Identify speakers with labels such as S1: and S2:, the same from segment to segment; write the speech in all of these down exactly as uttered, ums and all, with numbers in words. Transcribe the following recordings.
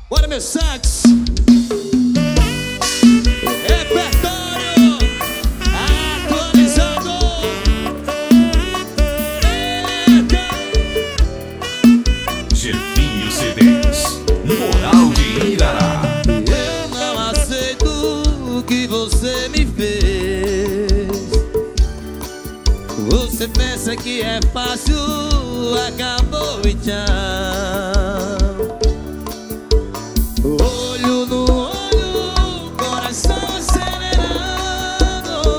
S1: Bora, meu sax. Repertório atualizado.
S2: Jefinho C Ds, Moral de Irará.
S1: Eu não aceito o que você me fez. Você pensa que é fácil, acabou e tchau. Olho no olho, coração acelerado.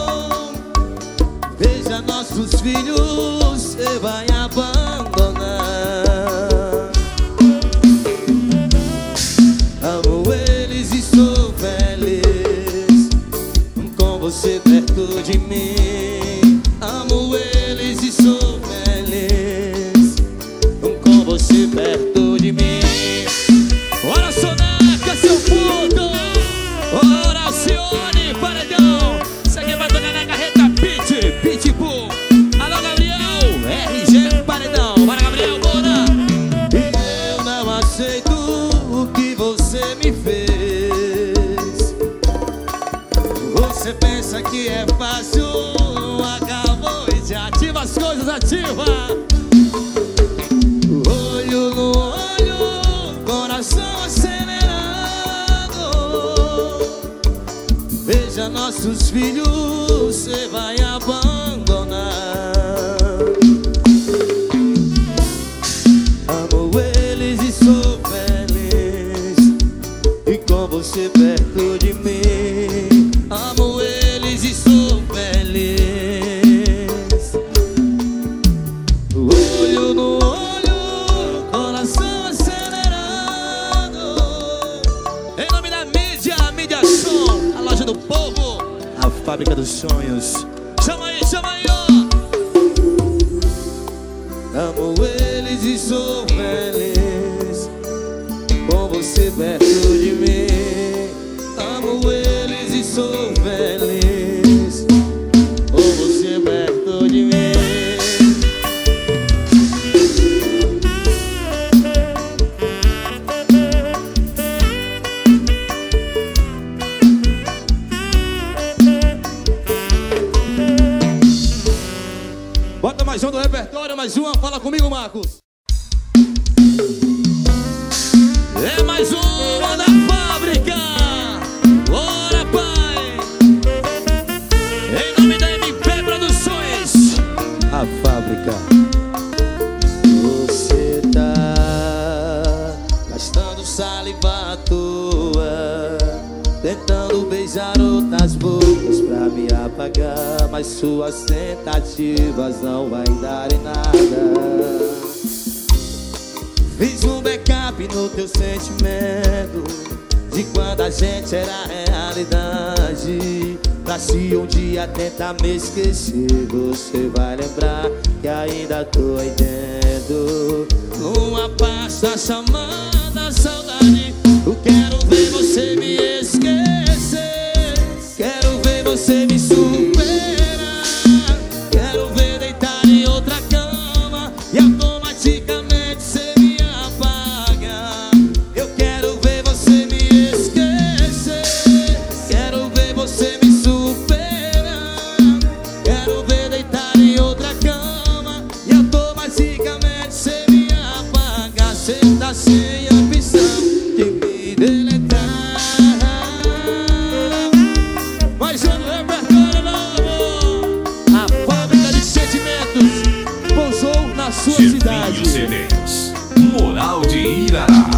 S1: Veja nossos filhos, você vai abandonar. Amo eles e sou feliz com você perto de mim. Amo eles e sou feliz com você perto de mim. Ora, Soneca, seu puto. Ora, Alcione, paredão. Isso aqui vai tocar na carreta Pit, Pitbull. Alô, Gabriel, R G, paredão. Bora, Gabriel, bora. E eu não aceito o que você me fez. Você pensa que é fácil, acabou e já ativa as coisas, ativa. Olho no olho, coração acelerado. Veja nossos filhos, você vai abandonar. Amo eles e sou feliz e com você perto de mim. Amo eles e sou feliz. Olho no olho, coração acelerado. Em nome da mídia, Mídia Som, a loja do povo, a fábrica dos sonhos. Chama aí, chama aí, ó. Amo eles e sou feliz com você perto de mim. Amo eles e sou feliz com você perto de mim. Bota mais um do repertório, mais uma, fala comigo, Marcos. É mais uma da fábrica. Bora, pai. Em nome da M P Produções, a fábrica. Você tá gastando saliva à toa, tentando beijar outras bocas pra me apagar, mas suas tentativas não vai dar em nada. Fiz um backup no teu sentimento de quando a gente era realidade, pra se um dia tentar me esquecer, você vai lembrar que ainda tô aí dentro, numa pasta chamada saudade. Eu quero ver você me esquecer, quero ver você me superar, quero ver deitar em outra cama e automaticamente você me apaga. Eu quero ver você me esquecer, quero ver você me superar, quero ver deitar em outra cama e automaticamente você me apaga. Você tá sem ambição de me deletar. Mais um repertório novo, a fábrica de sentimentos pousou na sua cidade.
S2: Jefinho C Ds, Moral de Irará.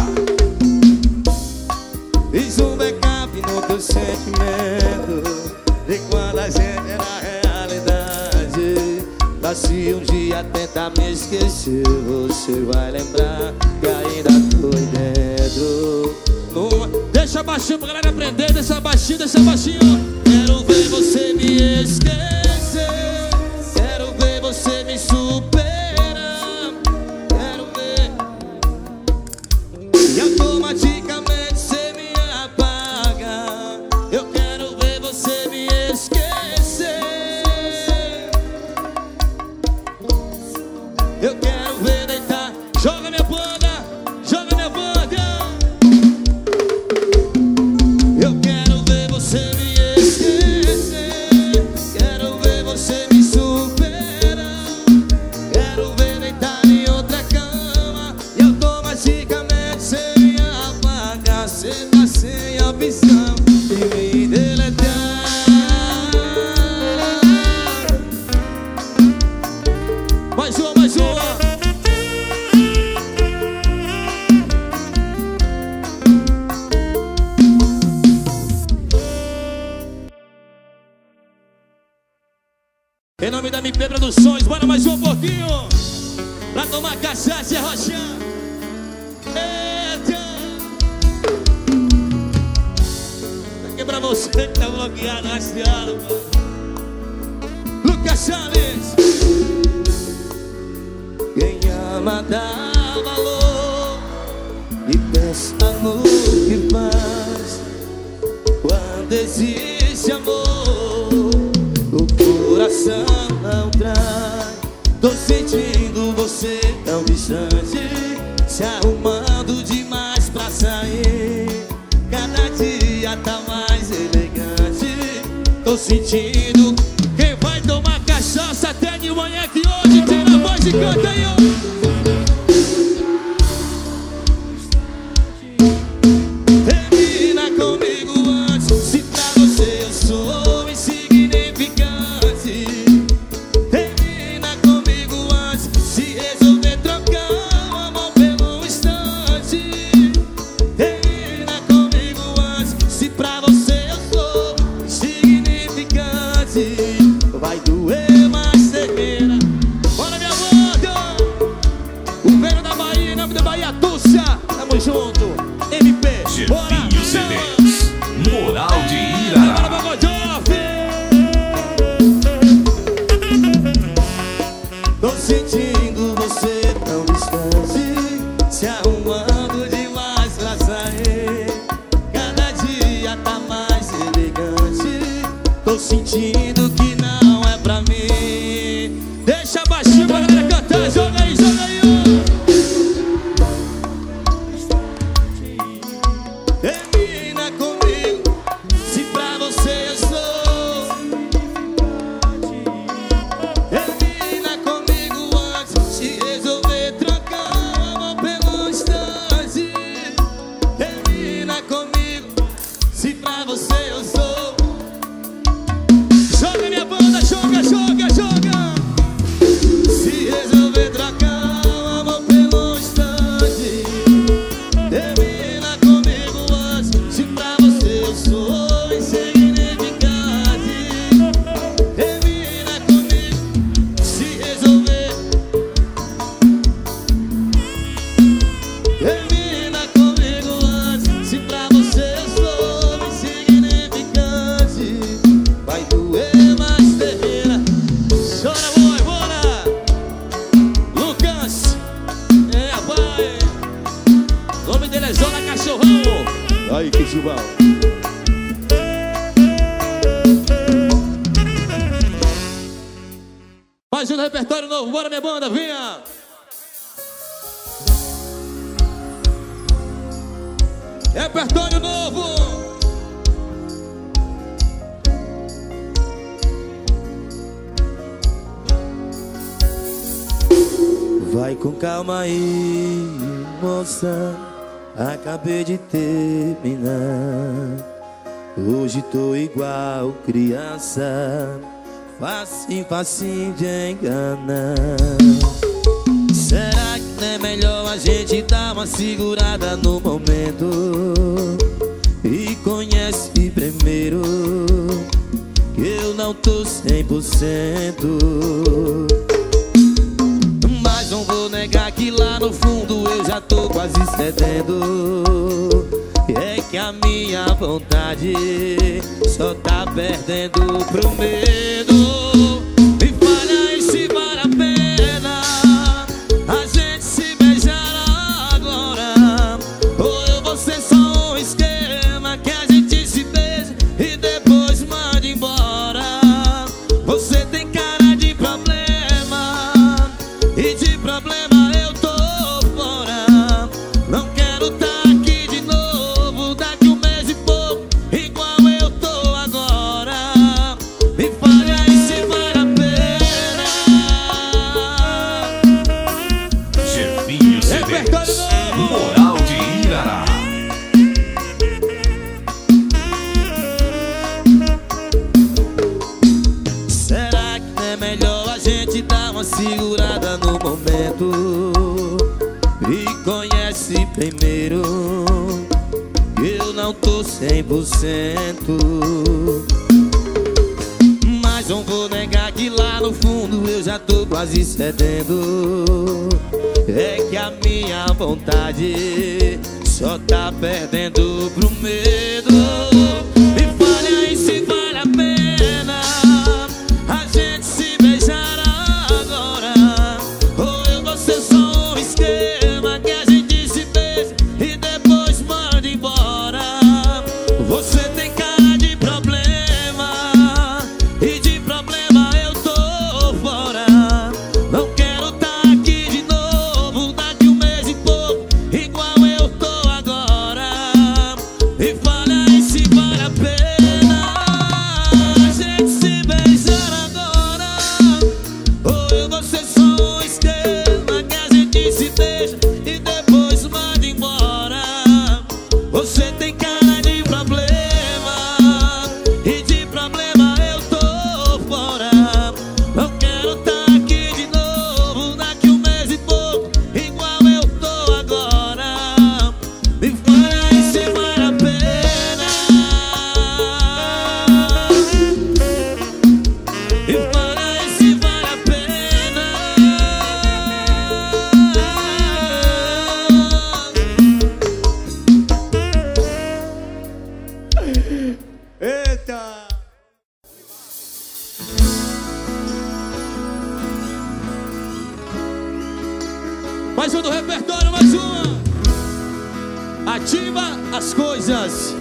S1: Fiz um backup no teu sentimento de quando a gente era realidade, pra se um dia tentar me esquecer, você vai lembrar que ainda tô aí dentro. Numa... Deixa baixinho pra galera aprender, deixa baixinho, deixa baixinho. Quero ver você me esquecer, quero ver você me superar, quero ver e automaticamente você me apaga. Eu quero ver você me esquecer, eu quero ver deitar. Joga minha banda, joga minha banda. opção de me deletar. Mais uma, mais uma. Em nome da M P Produções, bora mais um pouquinho pra tomar cachaça e arrochar. Eita! Aqui pra você que tá bloqueado, rastreado. Lucas Salles. Quem ama dá valor e pensa no que faz. Quando existe amor, o coração não trai. Tô sentindo você tão distante, se arrumando demais pra sair. Cada dia tá mais elegante. Tô sentindo. Quem vai tomar cachaça até de manhã que hoje tem na voz e canta aí, ó. Termina comigo antes, se pra você eu sou insignificante. Termina comigo antes, se resolver trocar o amor pelo instante. Termina comigo antes, se pra você eu sou insignificante. Vai doer, mas termina. Bora, minha banda! O velho da Bahia, em nome da Bahia, Tussa. Tamo junto, M P. Bora!
S2: Jefinho C Ds, Moral de Irará.
S1: Tô sentindo você tão distante, se arrumando demais pra sair. Cada dia tá mais elegante. Tô sentindo que não é pra mim. Deixa baixinho pra galera cantar. Joga aí, joga aí, ó. Termina comigo, se pra você eu sou. Termina comigo antes, se resolver trocar o amor pelo instante. Termina comigo, se pra você eu sou. Joga, minha banda, joga, joga, joga. Se resolver trocar o amor pelo instante. Termina comigo antes, se pra você eu sou insignificante. Termina comigo, se resolver. Termina comigo antes, se pra você eu sou insignificante. Vai doer, mas termina. Chora, boi, bora! Lucas, é, rapaz. O nome dele é Zona Cachorrão. Aí, que chubão. Mais um repertório novo, bora, minha banda, vinha! Repertório novo! Vai com calma aí, moça. Acabei de terminar. Hoje tô igual criança, facinho, facinho de enganar. Será que não é melhor a gente dar uma segurada no momento e conhece primeiro, que eu não tô cem por cento. Mas não vou negar que lá no fundo eu já tô quase cedendo. É que a minha vontade só tá perdendo pro medo. Me fale aí se vale a pena a gente se beijar agora, ou eu vou ser só um esquema que a gente se beija e depois manda embora. Você tem cara de problema e de problema eu tô fora. Não quero tá aqui de novo daqui um mês e pouco, igual eu tô agora. Me fale aí se vai segurada no momento. Me conhece primeiro, eu não tô cem por cento. Mas não vou negar que lá no fundo eu já tô quase cedendo. É que a minha vontade só tá perdendo pro medo. Me fale aí se vale a pena a gente se beijar agora, ou eu vou ser só um esquema que a gente se beija e depois manda embora. Você tem cara de problema e de problema eu tô fora. Não quero tá aqui de novo daqui um mês e pouco igual eu tô agora. Me fale aí se vale a pena a gente se beijar agora, ou eu vou ser só um esquema que a gente se beija e depois manda embora. Você tem cara de problema e de problema eu tô fora. Não quero tá aqui de novo daqui um mês e pouco igual eu tô agora. Me fale aí se vale a pena. Me fale aí se vale a pena. Eita! Mais um do repertório, mais uma. Ativa as coisas.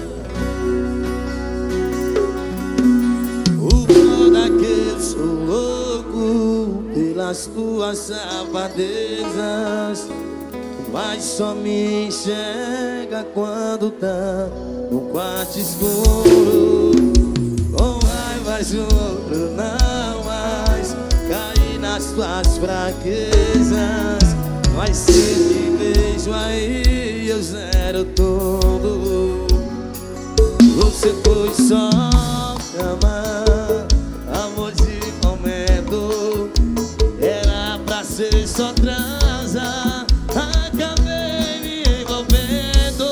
S1: O foda que eu sou louco pelas tuas safadezas, mas só me enxerga quando tá no quarto escuro. Com raiva juro não mais cair nas tuas fraquezas, mas se te vejo aí eu zero tudo. Você foi só cama, amor de momento, era pra ser só transa, acabei me envolvendo.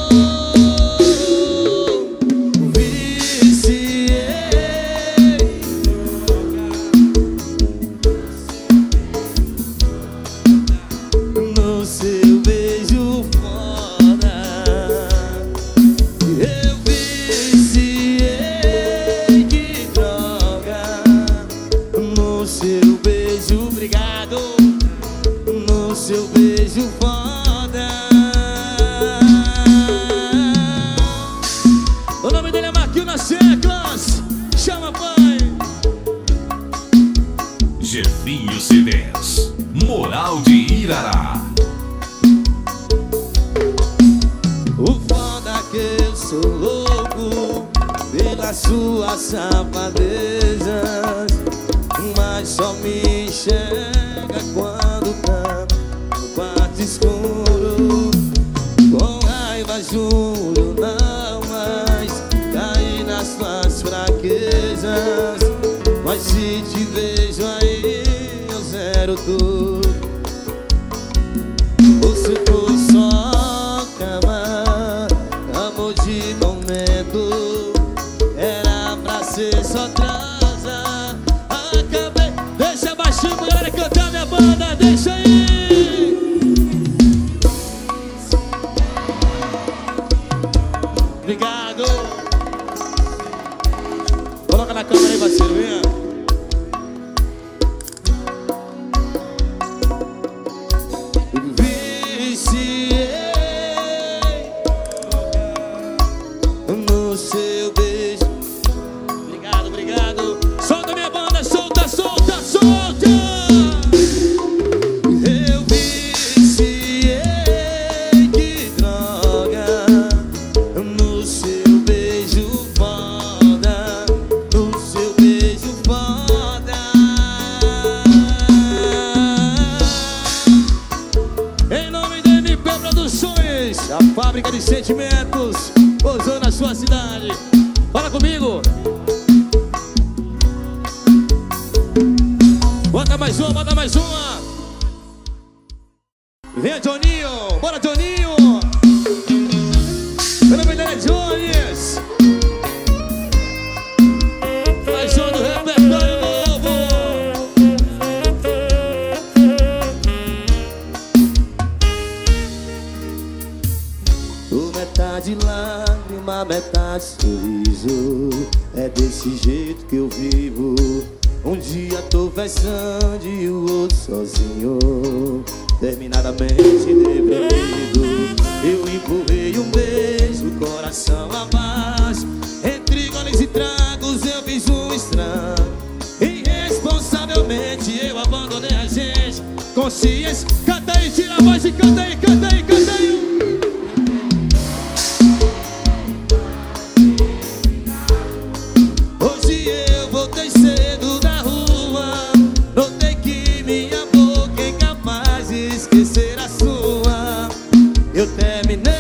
S1: Viciei no seu beijo foda. Eu viciei, que droga, no seu beijo. Obrigado. No seu beijo foda. O nome dele é Marquinhos nas teclas. Chama, pai.
S2: Jefinho C dez, Moral de Irará.
S1: O foda que eu sou louco pelas suas safadezas, mas só me enxerga quando tá no quarto escuro. Com raiva juro não mais cair nas tuas fraquezas, mas se te vejo aí eu zero tudo. Você foi só cama, amor de momento, era pra ser só transa, acabei. Deixa baixinho, galera, cantar minha banda, deixa aí. Obrigado. Coloca na câmera aí, parceiro, vem. No seu beijo. Obrigado, obrigado. Solta minha banda, solta, solta, solta. Eu viciei, que droga, no seu beijo foda. No seu beijo foda. Em nome da M P Produções, a fábrica de sentimentos, pousando na sua cidade. Fala comigo. Bota mais uma, bota mais uma. Vem, Joninho, bora, Joninho. Meu nome dele é Jones. Mais um do repertório novo. Tô metade lágrima, metade sorriso. É desse jeito que eu vivo. Um dia tô festando e o outro sozinho, terminadamente deprimido. Eu empurrei um beijo, coração abaixo. Entre goles e tragos eu fiz um estrago. Irresponsavelmente eu abandonei a gente. Consciência, canta aí, tira a voz e canta aí, canta aí, canta aí. Hoje eu voltei cedo da rua. Notei que minha boca é incapaz de esquecer a sua. Eu terminei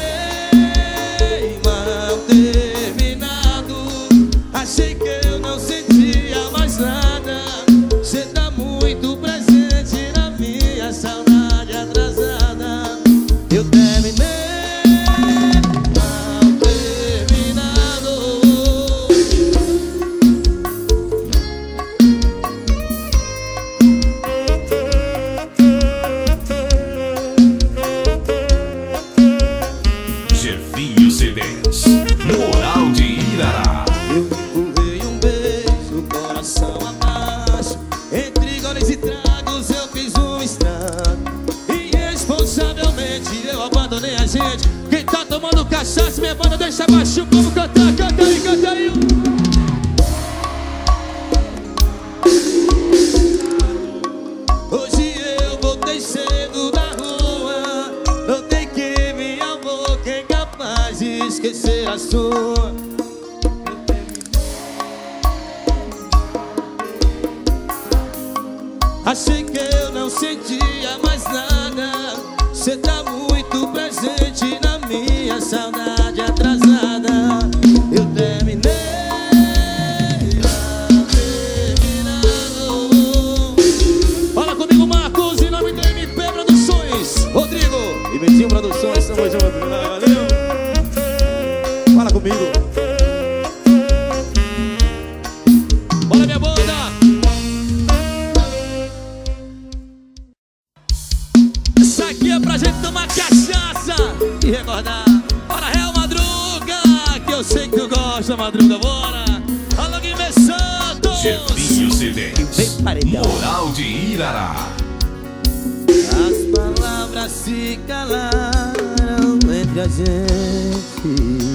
S1: mal terminado. Achei que eu não sentia mais nada. Cê tá muito presente na minha saudade atrasada. Eu terminei mal terminado.
S2: Jefinho C Ds, Moral de Irará.
S1: Eu empurrei um beijo, coração abaixo. Entre goles e tragos eu fiz um estrago. Irresponsavelmente eu abandonei a gente. Quem tá tomando cachaça, minha banda deixa baixo. Como cantar, canta aí, canta aí. Hoje eu voltei cedo da rua. Notei que minha boca é incapaz de esquecer a sua. Achei que eu não sentia mais nada. Cê tá muito presente na minha saudade atrasada. Eu terminei mal terminado. Fala comigo, Marcos, em nome do M P Produções. Rodrigo e Betinho Produções, tamo junto. Valeu. Fala comigo. Bora, minha banda. Isso aqui é pra gente tomar cachaça e recordar. Bora, Real Madruga, que eu sei que tu gosta, Madruga, bora. Alô, Guimê Santos.
S2: Jefinho C Ds,
S1: Vem, paredão.
S2: Moral de Irará.
S1: As palavras se calaram entre a gente.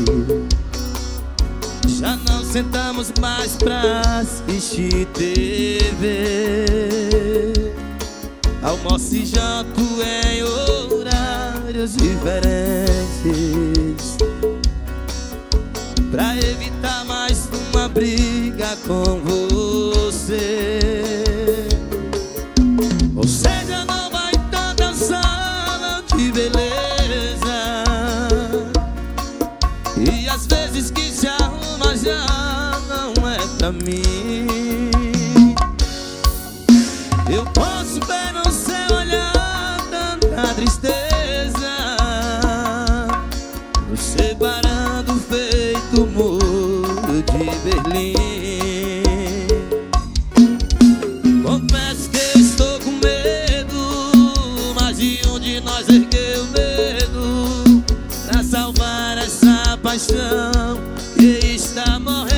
S1: Já não sentamos mais pra assistir T V. Almoço e janto em horários diferentes, pra evitar mais uma briga com você. Ou seja, não vai tá dançando de beleza. E às vezes que se arruma já não é pra mim. Eu posso ver no seu olhar tanta tristeza, nos separando feito muro de Berlim. Confesso que estou com medo, mas de um de nós ergueu medo pra salvar essa paixão que está morrendo.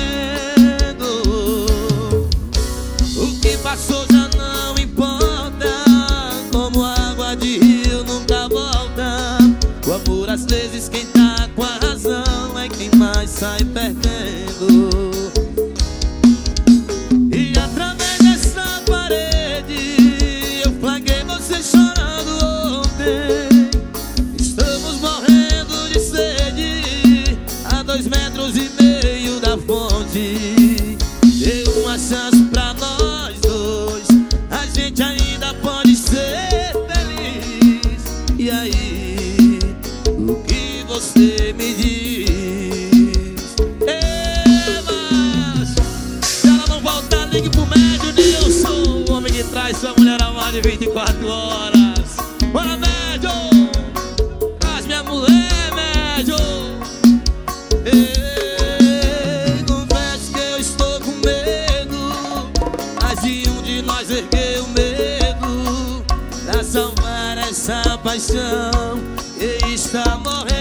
S1: O que passou já não importa, como água de rio nunca volta. O amor às vezes quem tá com a razão é quem mais sai perdendo. E através dessa parede eu flagrei você chorando ontem. Estamos morrendo de sede a dois metros e meio da fonte. Dê uma chance pra nós dois, a gente ainda pode ser feliz. E aí, o que você me diz? Ei, mas se ela não voltar, ligue pro médio Nilson, o homem que traz sua mulher de vinte e quatro horas. Bora, médio! Traz minha mulher, médio! Ei, confesso que eu estou com medo, mas de um de nós ergueu o medo pra salvar essa paixão que está morrendo.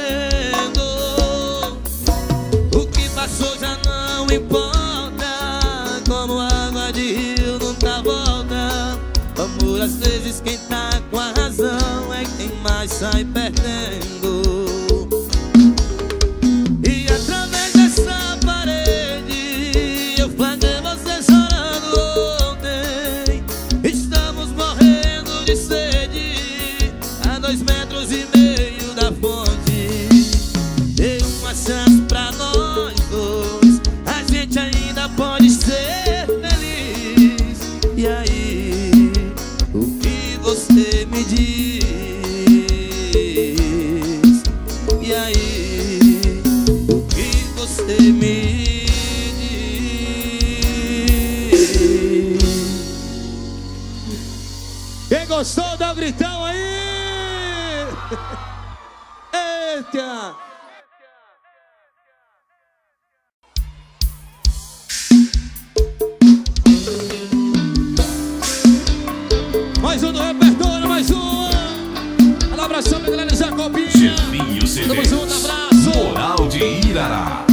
S1: O que passou já não importa, como água de rio nunca volta. Amor, às vezes quem tá com a razão é quem mais sai perdendo. E através dessa parede eu flagrei você chorando ontem. Estamos morrendo de sede a dois metros e meio da fonte. Dê uma chance pra nós dois, a gente ainda pode ser feliz. E aí, o que você me diz? E aí, o que você me diz? Quem gostou, dá um gritão aí! Eita! Mais um do repertório, mais um. Um abração pra galera Jacobinha.
S2: Chefinho C
S1: Tamo
S2: Ds.
S1: junto, abraço.
S2: Moral de Irará.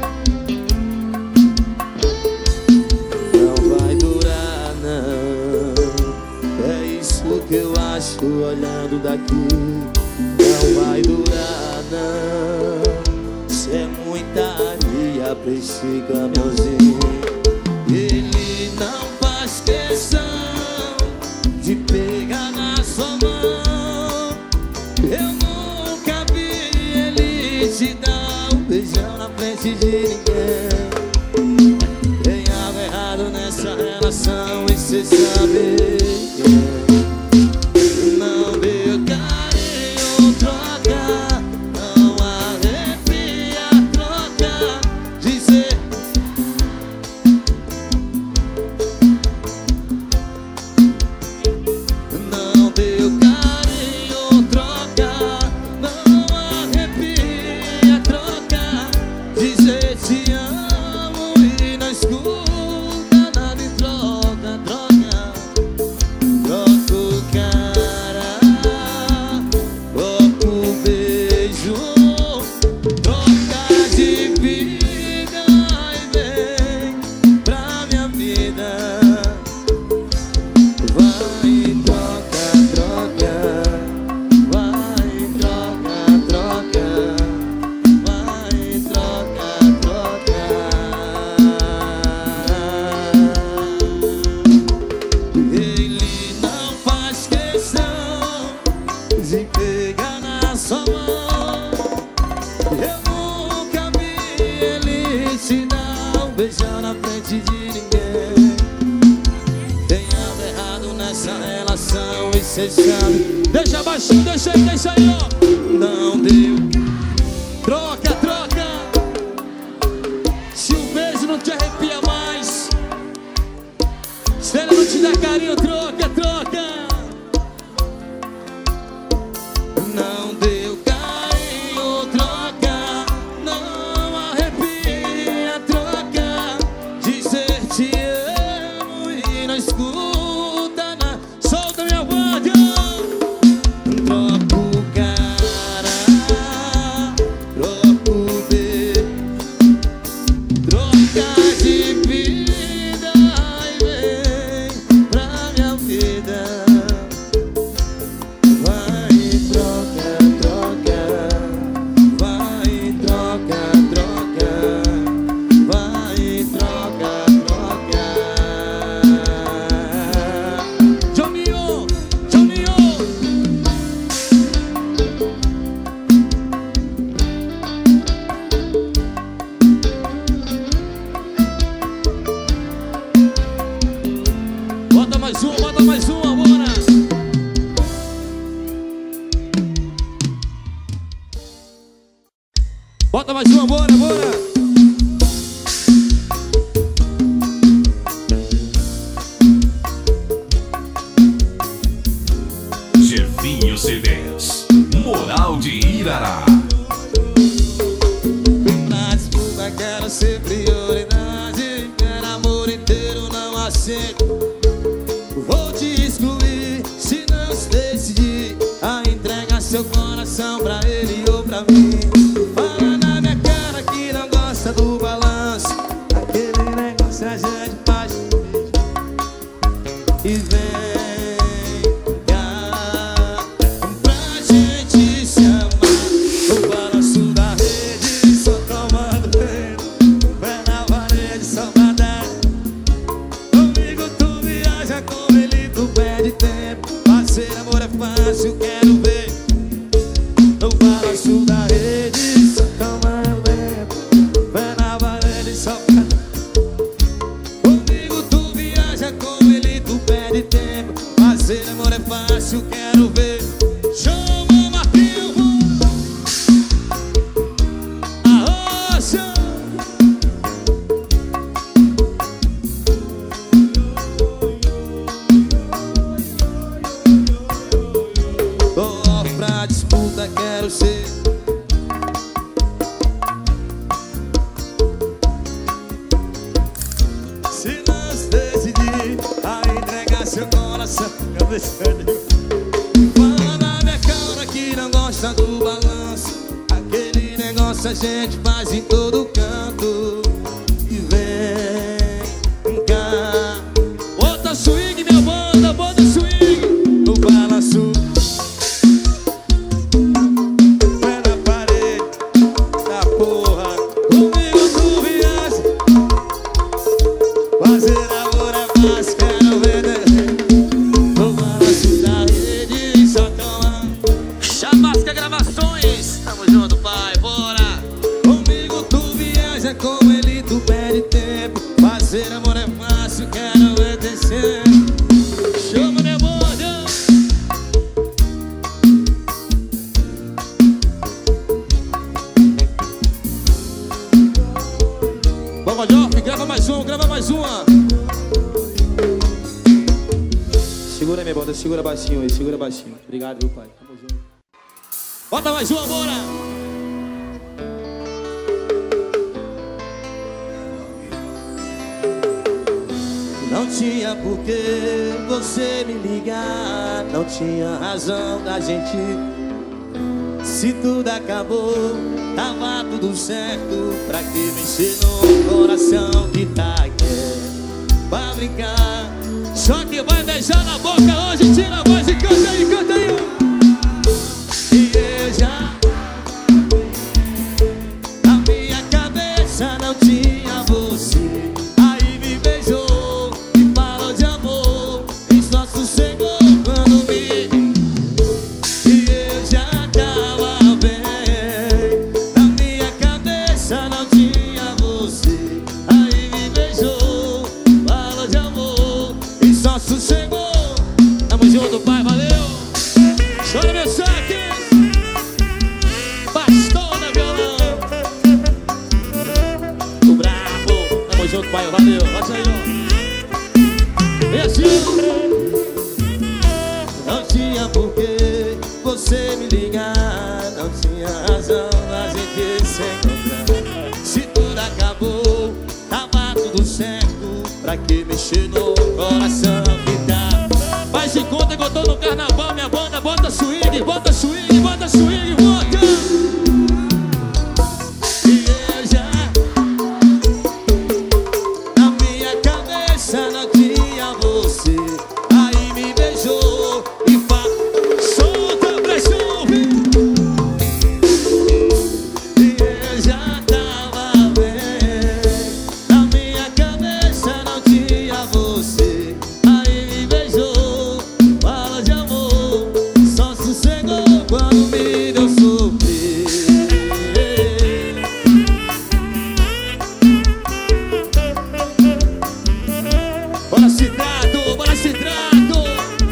S1: Não vai durar, não. É isso que eu acho olhando daqui. Não vai durar, não. Isso é muita areia pra esse caminhãozinho. Ele não faz questão de pegar na sua mão. Eu nunca vi ele te dar um beijão na frente de ninguém. Tem algo errado nessa relação e cê sabe que não deu carinho, troca. Não arrepia, troca. Dizer não deu carinho, troca. Não arrepia, troca. Dizer te amo e não escuta nada em troca, troca. Troca o cara, troca o beijo, troca de vida e vem pra minha vida. Vai, troca, troca. Vai, troca, troca. Vai, troca, troca. Ele não faz questão de pegar na sua mão. Eu nunca vi ele te dar um beijão na frente de ninguém. Tem algo errado nessa relação e cê sabe. Deixa baixinho, deixa aí, deixa aí, ó. Não deu. Troca, troca. Se o beijo não te arrepia mais, se ele não te dá carinho, troca, troca. Não deu carinho, troca. Não arrepia, troca. Dizer te amo e não escuta na... Solta minha voz. Troca o cara, troca o beijo, troca de vida e vem pra minha vida. Vai, troca, troca. Vai, troca, troca. Vai, troca, troca. Jominho, Jominho. Bota mais uma, bota mais uma, bora. Bota mais uma, bora, bora. coração pra ele ou pra mim. Fala na minha cara que não gosta do balanço. Aquele negócio a gente faz e vem cá pra gente se amar. O balanço da rede só tomando vento, pé na parede só pra dar. Comigo tu viaja, com ele tu perde tempo. Fazer amor é fácil, quero ver. O balanço da rede só tomando vento, pé na parede só pra dar. Comigo tu viaja, com ele tu perde tempo. Fazer amor é fácil, quero ver. Chama o Marquinhos, a rocha. Tô pra disputa, quero ser. Se nós decidir a entregar seu coração, fala na minha cara que não gosta do balanço. Aquele negócio a gente faz em todo canto. E vem cá, bota swing, minha banda, bota swing. O balanço pé na parede da porra. Comigo tu viaja, fazer amor é fácil, quero ver. O balanço da rede só toma. Chamasca Gravações, tamo junto, pai, bora. Comigo tu viaja, com ele tu perde tempo. Fazer amor é fácil, quero ver descer. Chama minha banda. Vamos, Jorge, grava mais uma, grava mais uma. Segura minha banda, segura baixinho aí, segura baixinho. Obrigado, viu, pai? Tamo junto. Bota mais uma, bora! Não tinha por que você me ligar, não tinha razão da gente. Se tudo acabou, tava tudo certo. Pra que mexer no coração que tá aqui pra brincar? Só que vai beijar na boca hoje, tira a voz e canta aí, canta aí. E eu já, na minha cabeça não tinha você. Aí me beijou e falou de amor e só sossegou quando me. E eu já tava bem, na minha cabeça não tinha você. Aí me beijou, falou de amor e só sossegou. Tamo junto, pai, valeu. Chora meu saque, pastor da violão. O bravo, tamo junto, pai, valeu. Bota aí, ó. E assim, não tinha por que você me ligar, não tinha razão a gente se encontrar. Se tudo acabou, tava tudo certo. Pra que mexer no coração que tá? Faz de conta que eu tô no carnaval, minha banda bota swing, bota swing, bota swing, bota. E eu já, na minha cabeça não tinha você. Aí me beijou e fa... solta a pressão, e eu já tava bem, na minha cabeça não tinha você. Aí me beijou, fala de amor, só sossegou quando me deu sofrer. Bora Citrato, bora Citrato.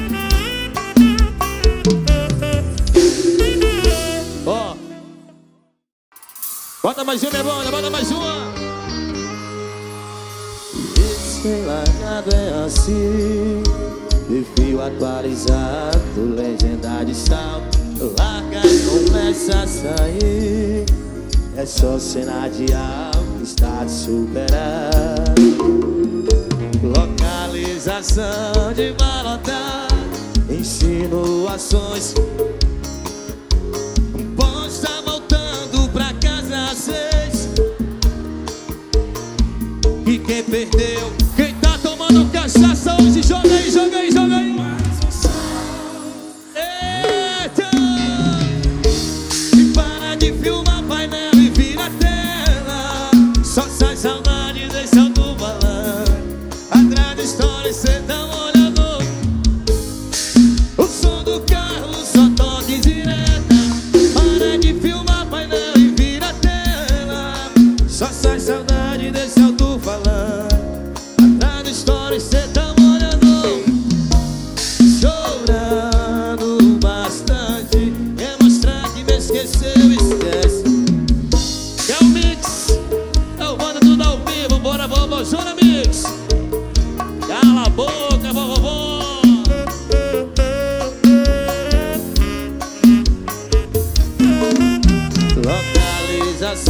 S1: Ó, bota mais uma, minha banda, bota mais uma. Esse largado é assim, perfil atualizado, legenda de salto. Larga e começa a sair. É só cena de algo, está de superar. Localização de balotar, insinuações,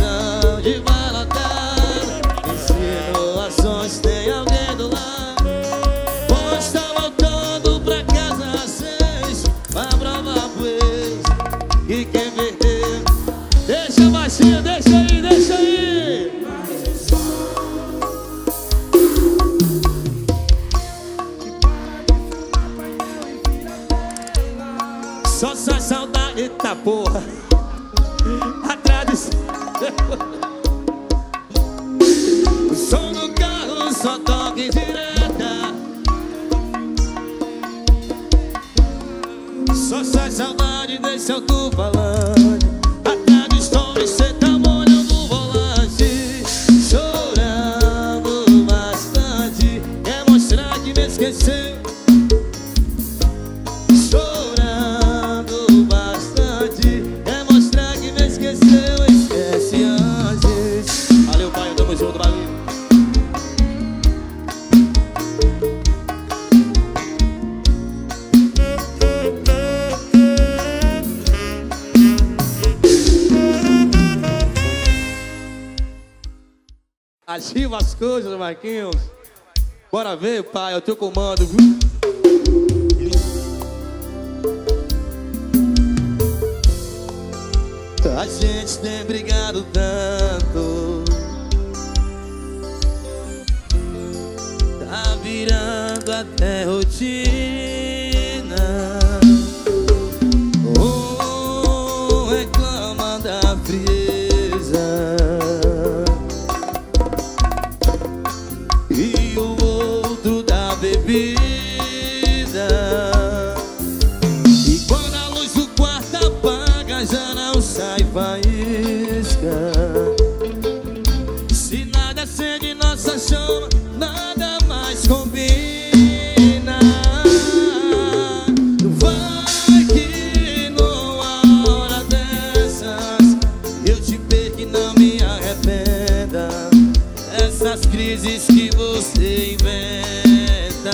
S1: de balatada, insinuações, tem alguém do lado. Pois tá voltando pra casa às seis, pra provar pro ex que quem perdeu. Deixa baixinho, deixa aí, deixa aí. Só sai saudade, eita porra. A tradição. O som do carro só toca em direta. Só sai saudade, deixa eu tô falando. A tradição de cê tá molhando o volante, chorando bastante. Quer mostrar que me esqueceu. Ativa as coisas, Marquinhos. Bora ver, pai, é o teu comando, viu? A gente tem brigado tanto, tá virando até rotina. Um reclama da frieza e o outro da bebida. E quando a luz do quarto apaga, já não sai faísca. Se nada acende nossa chama, nada mais combina. Vai que numa hora dessas eu te perco e não me arrependa. Essas crises que você inventa.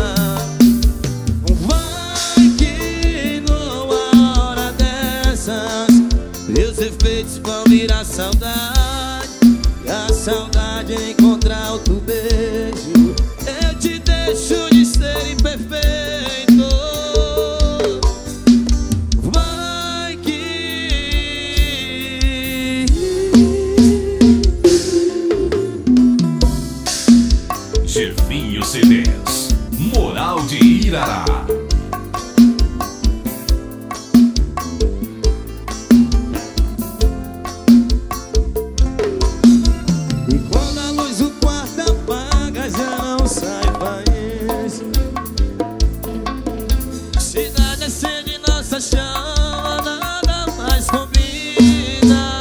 S1: Vai que numa hora dessas meus efeitos vão virar saudade. E a saudade é encontrar outro beijo. Eu te deixo de ser imperfeito. Vai que
S2: Jefinho C Ds, Moral de Irará.
S1: E quando a luz do quarto apaga, já não sai faísca. Se nada acende nossa chama, nada mais combina.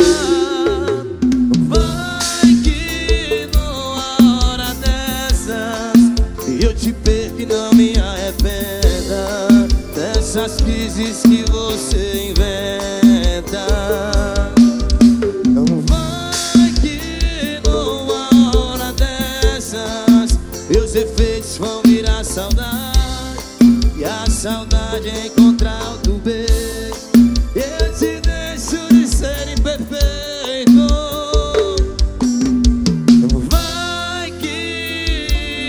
S1: Vai que numa hora dessas eu te perco e não me arrependa. Dessas crises que você inventa. Não vai que numa hora dessas meus efeitos vão virar saudade. E a saudade é encontrar outro beijo. Eu te deixo de ser imperfeito. Vai que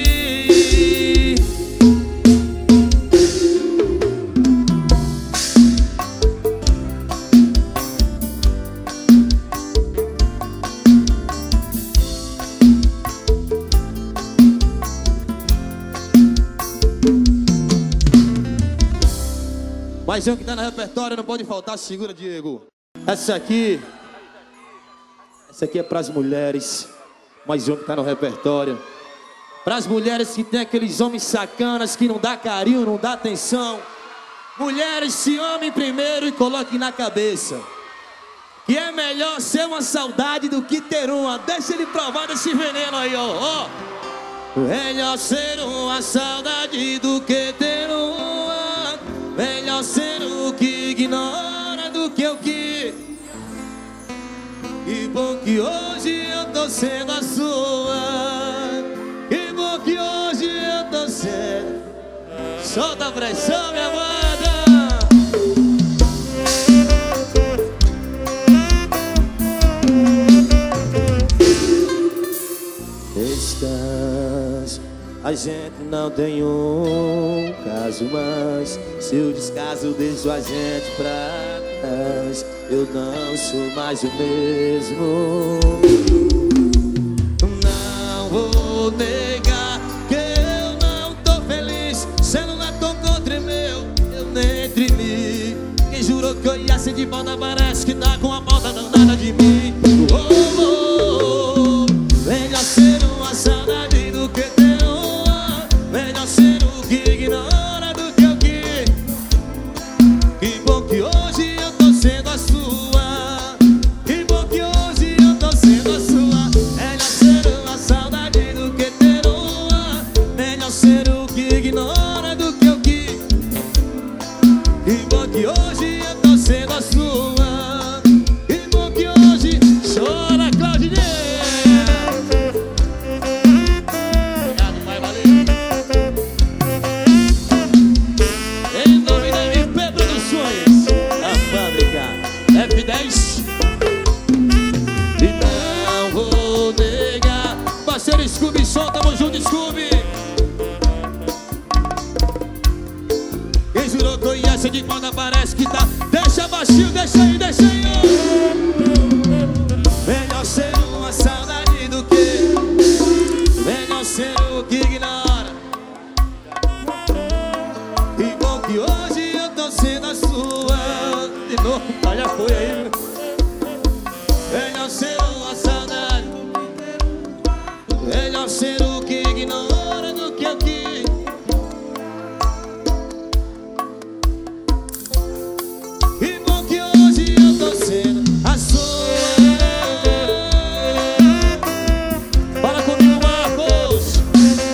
S1: mais um que tá no repertório, não pode faltar. Segura, Diego. Essa aqui Essa aqui é pras mulheres. Mais um que tá no repertório. Pras mulheres que tem aqueles homens sacanas que não dá carinho, não dá atenção. Mulheres, se amem primeiro e coloquem na cabeça que é melhor ser uma saudade do que ter uma. Deixa ele provar desse veneno aí, ó, ó. Melhor ser uma saudade do que ter uma. Melhor ser o que ignora do que o que. Que bom que hoje eu tô sendo a sua. Que bom que hoje eu tô sendo. Solta a pressão, minha banda. descanso. A gente não tem um caso mais. Se eu descaso, deixo a gente pra trás. Eu não sou mais o mesmo. Não vou negar que eu não tô feliz. Celular tocou, tremeu, eu nem tremi. Quem jurou que eu ia ser de volta parece que tá com a volta danada de mim. Oh, oh, oh. Melhor ser uma saudade do que ter uma. Melhor ser o que ignora do que o que. Que bom que hoje eu tô sendo a sua. Que bom que hoje eu tô sendo a sua. Melhor ser uma saudade do que ter uma. Melhor ser o que ignora do que o que. Que bom que hoje eu tô sendo a sua. Que bom que hoje chora, Claudinei. Obrigado, pai, valeu. Em nome da M P Produções, a fábrica F dez. E não vou negar. Parceiro Scooby, Som, tamo junto, Scooby. Quem jurou que eu ia ser de quando parece que tá. Deixa baixinho, deixa aí, deixa aí, ó. Melhor ser uma saudade do que. Melhor ser o que ignora. Que bom que hoje eu tô sendo a sua. De novo, tá, já foi aí. Melhor ser uma saudade. Melhor ser o que ignora do que o que. Que bom que hoje eu tô sendo a sua. Fala comigo, Marcos.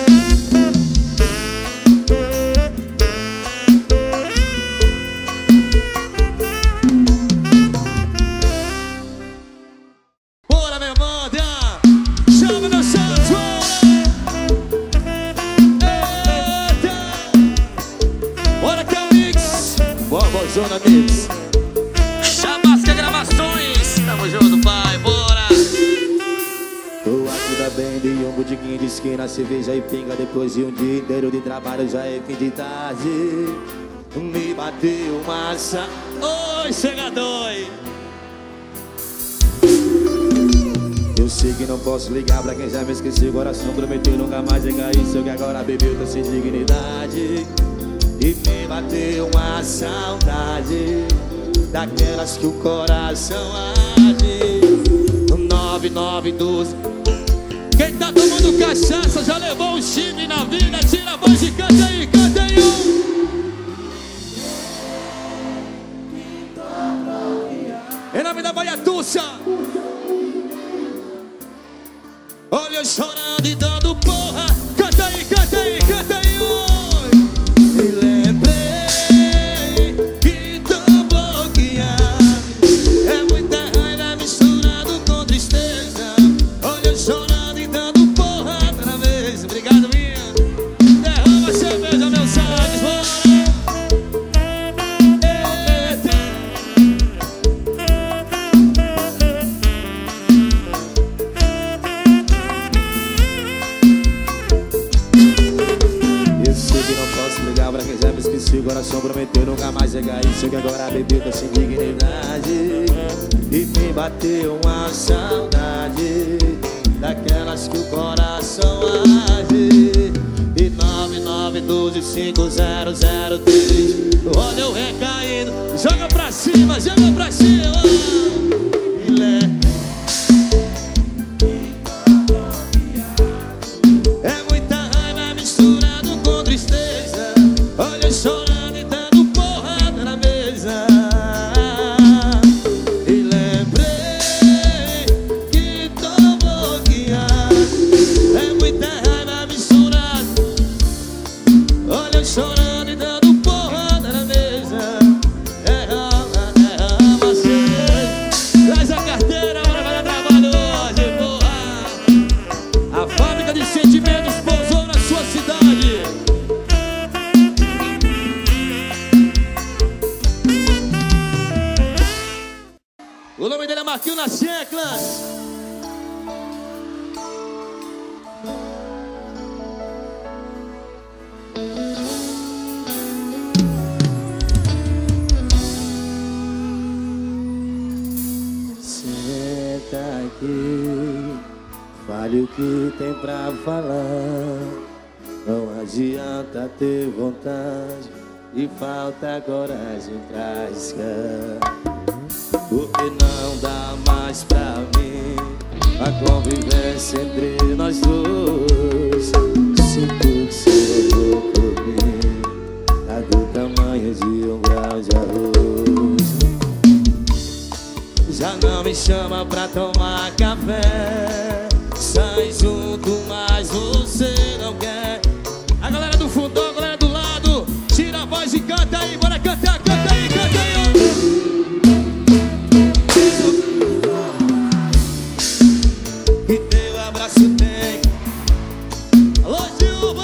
S1: Bora, meu banda. Chama meu santo. Eita. Bora que é o mix. Boa, Zona Mix. Chabasca Gravações. Tamo junto, pai, bora. Tô aqui da bem de um botiquinho de esquina, cerveja e pinga. Depois de um dia inteiro de trabalho, já é fim de tarde. Me bateu uma asa. Oi, chegador. Eu sei que não posso ligar pra quem já me esqueceu. Coração prometeu nunca mais ligar isso. Que agora bebeu, tô sem dignidade. E me bateu uma saudade daquelas que o coração arde. Nove, nove, doze. Quem tá tomando cachaça já levou um chifre na vida. Tira a voz e canta aí, canta aí. Em nome da Baiatuça. Olha eu chorando e dando porra. Canta aí, canta aí, canta aí. E lembrei que tô bloqueado. É muita raiva misturado com tristeza. Olha eu chorando e dando porra outra vez. Obrigado, minha. Derrama a cerveja, meu Salles, bora. Eita. Eu sei que não posso ligar pra quem já me esqueci. O coração prometeu nunca mais chegar isso. Que agora bebeu, tá sem dignidade. E me bateu uma saudade daquelas que o coração arde. E nove nove doze cinco zero zero três. Olha eu recaindo. Joga pra cima, joga pra cima. E lê. É muita raiva misturado com tristeza. Olha eu chorando e dando porrada na mesa. E lembrei que tô bloqueado. É muita raiva misturada. Olha eu chorando e dando porrada na mesa. Derrama, derrama. fale o que tem pra falar. Não adianta ter vontade e falta coragem pra arriscar. Porque não dá mais pra mim a convivência entre nós dois. Sinto que seu amor por mim tá do tamanho de um grão de arroz. Já não me chama pra tomar café, sai junto, mas você não quer. A galera do fundo, a galera do lado, tira a voz e canta aí, bora cantar, canta aí, canta aí. E teu abraço tem. Alô, Gilva.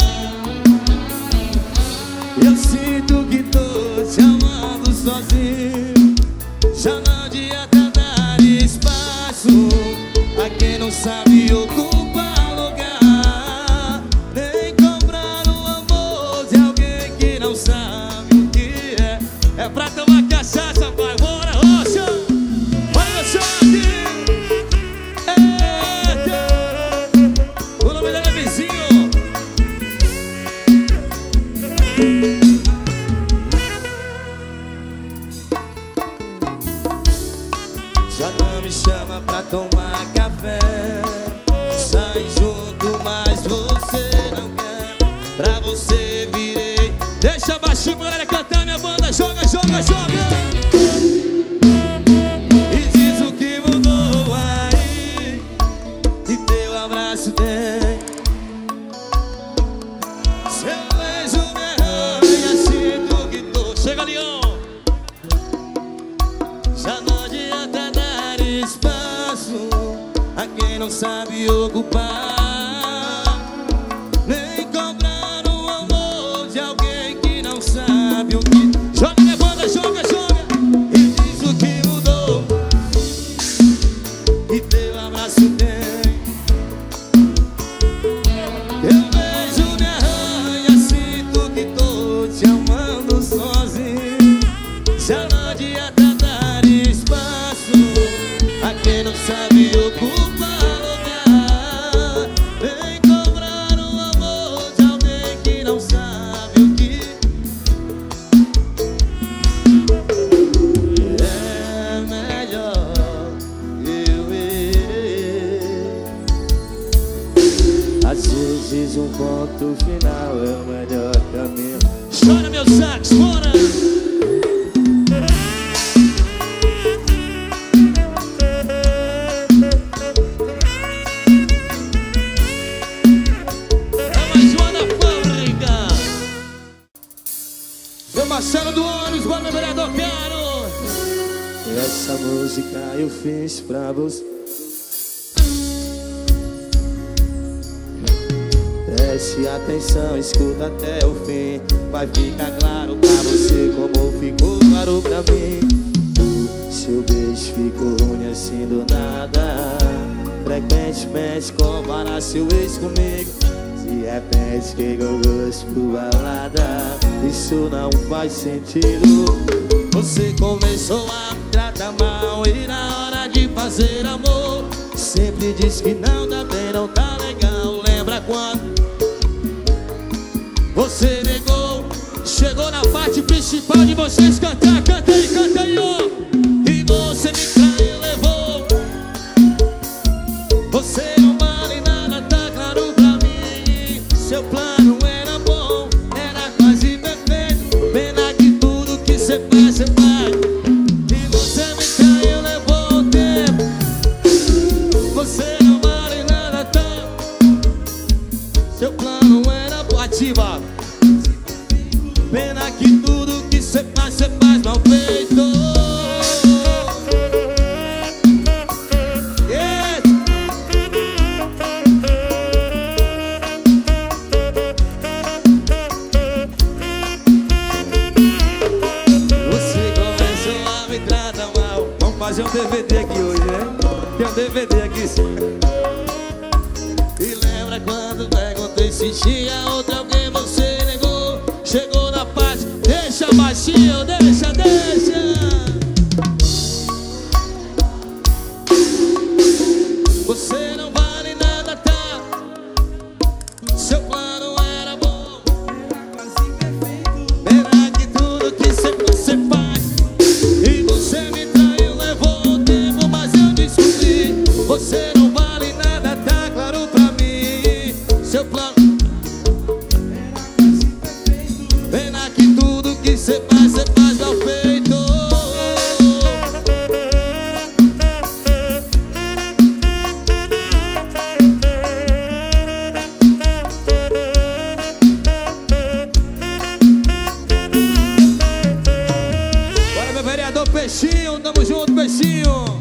S1: Eu sinto que tô te amando sozinho. Já não adianta dar espaço a quem não sabe ocupar lugar, nem comprar o amor de alguém que não sabe o que é. É pra tomar cachaça, vai, bora, rocha. Vai, rocha aqui. O nome dele é Vizinho. Já não me chama pra tomar café, sai junto, mas você não quer. Pra você virei. Deixa baixinho, galera, cantar minha banda. Joga, joga, joga. E diz o que mudou aí, e teu abraço tem. Seu beijo me arranha, sinto que tô. Chega, Leão. Já não adianta dar espaço a quem não sabe ocupar, nem comprar o amor de alguém que não sabe o que. Joga, minha banda, joga, joga. E diz o que mudou, e teu abraço tem. Eu beijo me arranha, sinto que tô te amando sozinho. Já não adianta dar espaço a quem não sabe ocupar lugar, nem cobrar o amor de alguém que não sabe o que é melhor eu ir. Às vezes um ponto final é o melhor caminho. Chora, meu sax, bora! Marcelo do ônibus, bora, meu vereador Caro. Essa música eu fiz pra você. Preste atenção, escuta até o fim. Vai ficar claro pra você como ficou claro pra mim. Seu beijo ficou ruim assim do nada. Frequentemente compara seu ex comigo. De repente pegou gosto por balada. Isso não faz sentido. Você começou a me tratar mal, e na hora de fazer amor sempre diz que não tá bem, não tá legal. Lembra quando você negou? Chegou na parte principal de vocês cantar. Canta aí, canta aí, ó. E você me traiu, levou. Você não vale nada, tá claro pra mim. Seu plano era bom, era quase perfeito. Pena que tudo que cê faz, cê faz. E você me traiu, levou o tempo. Você não vale nada, tá. Seu plano era bom. Ativa. Pena que tudo que cê faz, cê faz mal feito. Fazer um D V D aqui hoje, né? Tem um D V D aqui sim. E lembra quando perguntei se tinha outra alguém, você negou. Chegou na parte, deixa baixinho, deixa, deixa. Você não vale nada, tá? Seu plano era bom, era que tudo que sempre você faz. E você me traiu, levou um tempo, mas eu descobri. Você não vale nada, tá claro pra mim. Seu plano pena que tudo que você faz, você faz mal feito. Bora, meu vereador Peixinho, tamo junto, Peixinho.